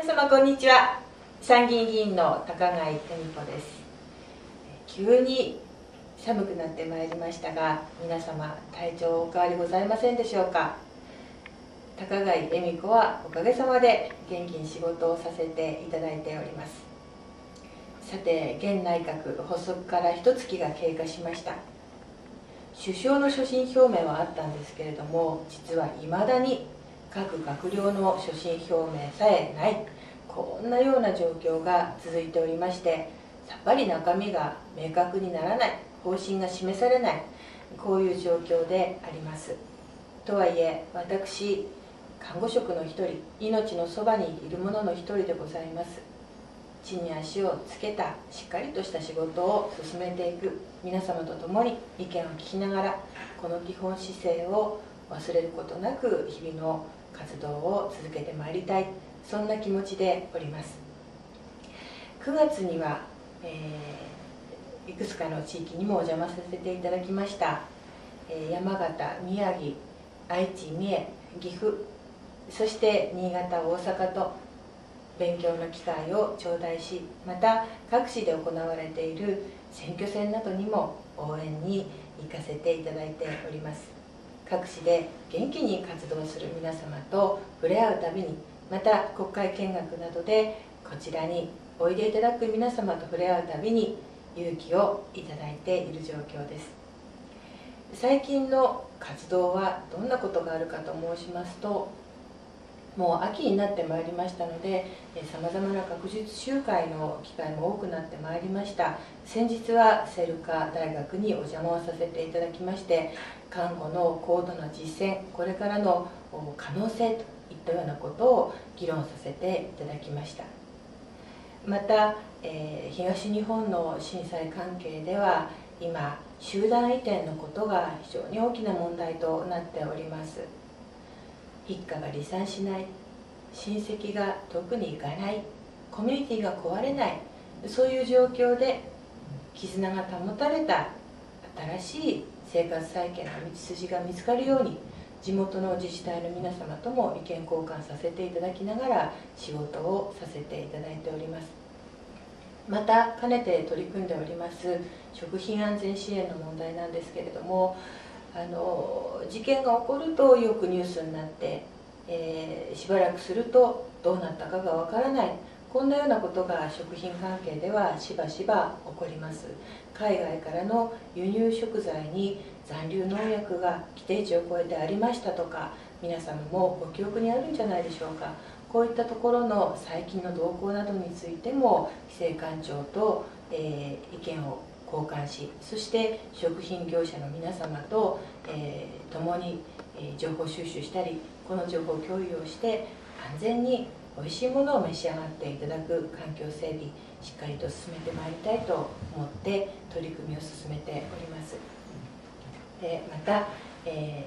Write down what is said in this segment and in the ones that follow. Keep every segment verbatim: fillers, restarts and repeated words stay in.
皆様こんにちは。参議院議員の高貝恵美子です。急に寒くなってまいりましたが、皆様体調お変わりございませんでしょうか。高貝恵美子はおかげさまで元気に仕事をさせていただいております。さて、現内閣発足から一月が経過しました。首相の所信表明はあったんですけれども、実はいまだに各閣僚の所信表明さえない、こんなような状況が続いておりまして、さっぱり中身が明確にならない、方針が示されない、こういう状況であります。とはいえ、私看護職の一人、命のそばにいる者の一人でございます。地に足をつけたしっかりとした仕事を進めていく皆様と共に意見を聞きながら、この基本姿勢を忘れることなく日々の活動を続けてまいりたい、そんな気持ちでおります。くがつには、えー、いくつかの地域にもお邪魔させていただきました。えー、山形、宮城、愛知、三重、岐阜、そして新潟、大阪と勉強の機会を頂戴し、また各地で行われている選挙戦などにも応援に行かせていただいております。各地で元気に活動する皆様と触れ合うたびに、また国会見学などでこちらにおいでいただく皆様と触れ合うたびに勇気をいただいている状況です。最近の活動はどんなことがあるかと申しますと、もう秋になってまいりましたので、さまざまな学術集会の機会も多くなってまいりました。先日は聖路加大学にお邪魔をさせていただきまして、看護の高度な実践、これからの可能性といったようなことを議論させていただきました。また、えー、東日本の震災関係では今集団移転のことが非常に大きな問題となっております。一家が離散しない、親戚が遠くに行かない、コミュニティが壊れない、そういう状況で絆が保たれた新しい生活再建の道筋が見つかるように、地元の自治体の皆様とも意見交換させていただきながら仕事をさせていただいております。またかねて取り組んでおります食品安全支援の問題なんですけれども、あの事件が起こるとよくニュースになって、えー、しばらくするとどうなったかがわからない、こんなようなことが食品関係ではしばしば起こります。海外からの輸入食材に残留農薬が規定値を超えてありましたとか、皆様もご記憶にあるんじゃないでしょうか。こういったところの最近の動向などについても規制官庁と、えー、意見を交換し、そして食品業者の皆様と、えー、共に、えー、情報収集したり、この情報共有をして安全においしいものを召し上がっていただく環境整備、しっかりと進めてまいりたいと思って取り組みを進めております。でまた、え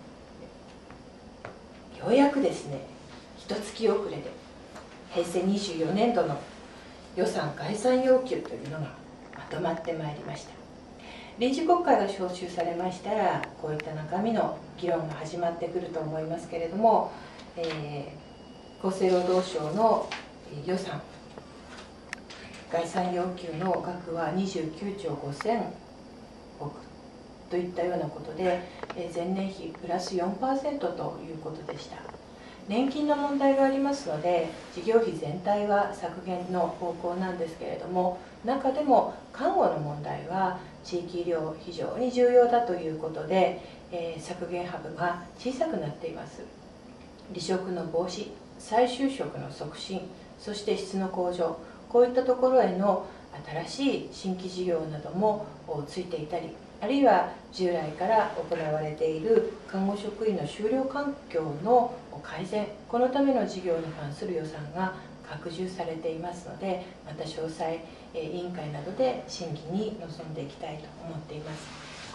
ー、ようやくですね、一月遅れで平成にじゅうよねんどの予算概算要求というのがまとまってまいりました。臨時国会が召集されましたら、こういった中身の議論が始まってくると思いますけれども、えー、厚生労働省の予算概算要求の額はにじゅうきゅうちょうごせんおくといったようなことで、前年比プラス よんパーセント ということでした。年金の問題がありますので、事業費全体は削減の方向なんですけれども、中でも看護の問題は地域医療非常に重要だということで、えー、削減幅が小さくなっています。離職の防止、再就職の促進、そして質の向上、こういったところへの新しい新規事業などもついていたり、あるいは従来から行われている看護職員の就労環境の改善、このための事業に関する予算が拡充されていますので、また詳細委員会などで審議に臨んでいきたいと思っています。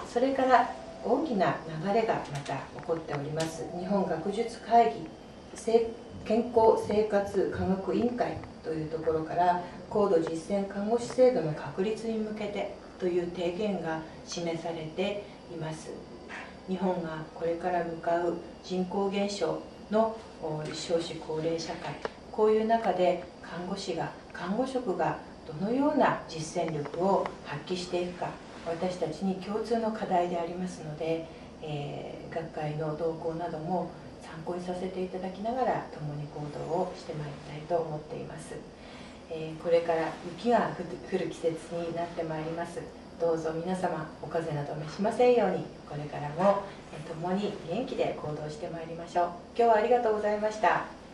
それから大きな流れがまた起こっております。日本学術会議健康生活科学委員会というところから、高度実践看護師制度の確立に向けてという提言が示されています。日本がこれから向かう人口減少の少子高齢社会、 こういう中で看護師が看護職がどのような実践力を発揮していくか、私たちに共通の課題でありますので、えー、学会の動向なども参考にさせていただきながら共に行動をしてまいりたいと思っています。えー、これから雪が降る季節になってまいります。どうぞ皆様お風邪など召しませんように、これからも共に元気で行動してまいりましょう。今日はありがとうございました。